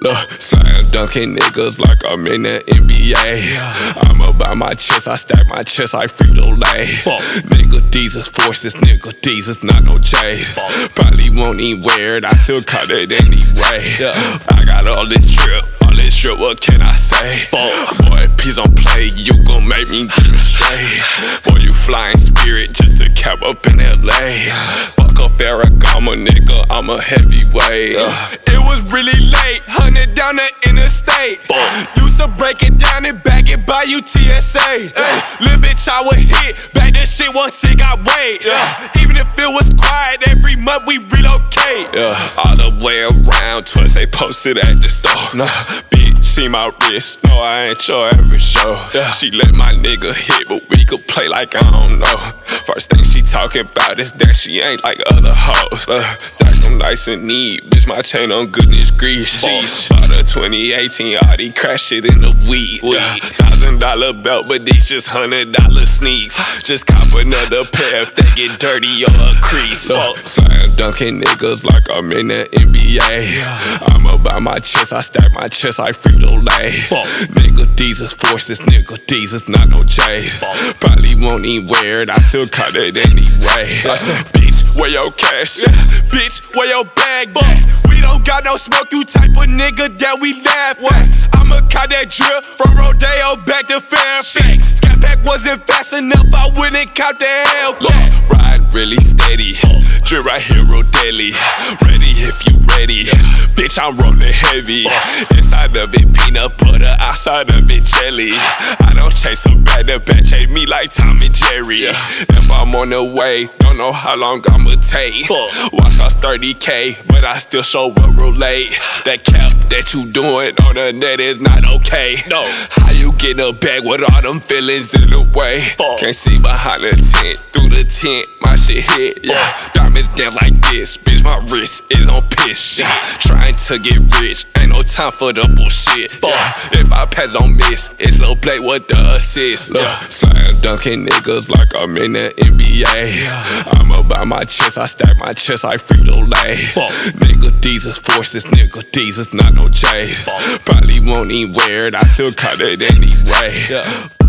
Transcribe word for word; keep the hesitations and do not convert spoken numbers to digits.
Look, slam dunking niggas like I'm in the N B A. I'm about my chest, I stack my chest like Frito-Lay. Nigga, these is forces, nigga, these is not no J's. Probably won't even wear it, I still cut it anyway. I got all this drip, all this drip, what can I say? Boy, please don't play, you gon' make me demonstrate. Boy, you flying spirit just to cap up in L A. Fuck a Ferragamo, nigga, I'm a heavyweight. It was really late, hundred down the interstate. Used to break it down and back it by U T S A. Little bitch, I would hit, back that shit once it got weight. Even if it was quiet, every month we relocate. All the way around, twist they posted at the store. Nah, bitch, see my wrist, no, I ain't your average show. She let my nigga hit, but we could play like I don't know. First thing she talking about is that she ain't like other hoes. Stack them nice and neat, bitch, my chain on goodness grease. Bought a twenty eighteen Audi, crash it in the weed. Thousand dollar belt, but these just hundred dollar sneaks. Just cop another pair if they get dirty or a crease. Slam dunking niggas like I'm in the N B A. I'm about my chest, I stack my chest like Frito-Lay. Nigga, these is forces, nigga, these is not no J's. Probably won't even wear it, I still cut it anyway. I said, bitch, where your cash at? Bitch, where your bag at? We don't got no smoke, you type of nigga that we laugh at. I'ma cut that drip from Rodeo back to Fairfax. Scat pack wasn't fast enough, I wouldn't count the Hellcat. Ride really steady, drip right here, Rodeli. Ready if you ready, bitch, I'm rolling heavy. Inside of it peanut butter, outside of it jelly. I don't chase a bad, the bad chase me like Tom and Jerry. If I'm on the way, don't know how long I'ma take. Watch cost thirty K, but I still show up real late. That cap that you doing on the net is not okay. No, how you get a bag with all them feelings in the way? Can't see behind the tent, through the tent, my shit hit. Yeah, diamonds down like this, bitch, my wrist is on piss shit. Trying to get rich, ain't no time for the bullshit. Yeah, if I pass on miss, it's Lil Blake with the assist. Look, slam dunking niggas like I'm in the N B A. I'm about my chest, I stack my chest like Frito-Lay. Nigga, these is forces, nigga, these is not no J's. Probably won't even wear it, I still cut it anyway.